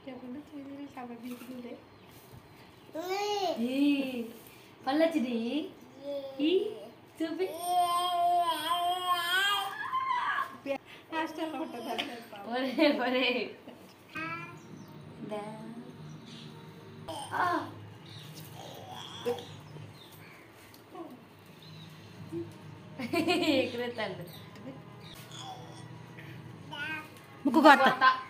చెప్పండి చీరలు కాబట్టి బీకులే పళ్ళొచ్చింది చూపి హాస్టల్లో ఉంటుంది ఒరే ఒరే ఎక్కడెత్తాడు ముక్కు కొత్త